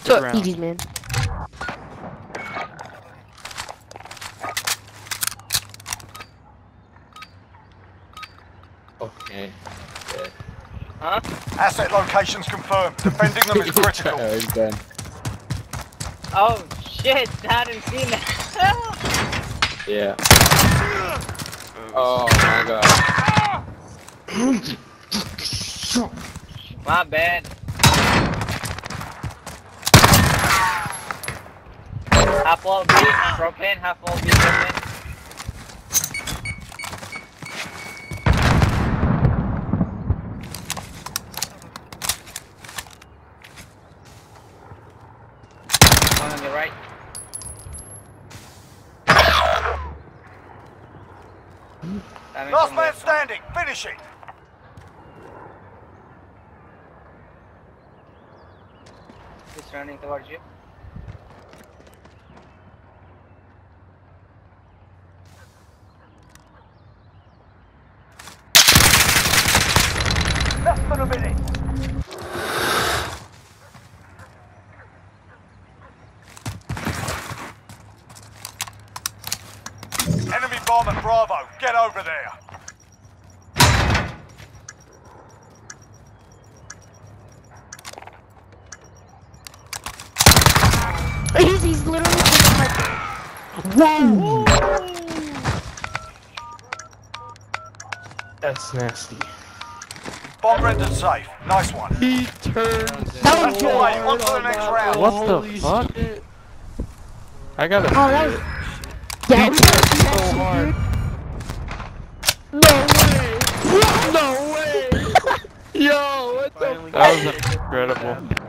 the ground. GG's, man. Okay. Yeah. Huh? Asset locations confirmed. Defending them is critical. Oh, he's done. Oh shit! I didn't see that. Yeah. Oh my god. My bad. Half wall B, propane. Half wall B, propane. One on the right. Last man standing. Finish it. He's running towards you. Less than a minute. Enemy bomb at Bravo. Get over there. He's literally taking my... Whoa! That's nasty. Bomb rendered safe. Nice one. He turned. That was That's the way. On to the on next that round. What Holy the fuck? shit. I gotta. Oh, that was... Yeah, He that turned was so hard. dude. No way! No way! Yo, what the? That was incredible.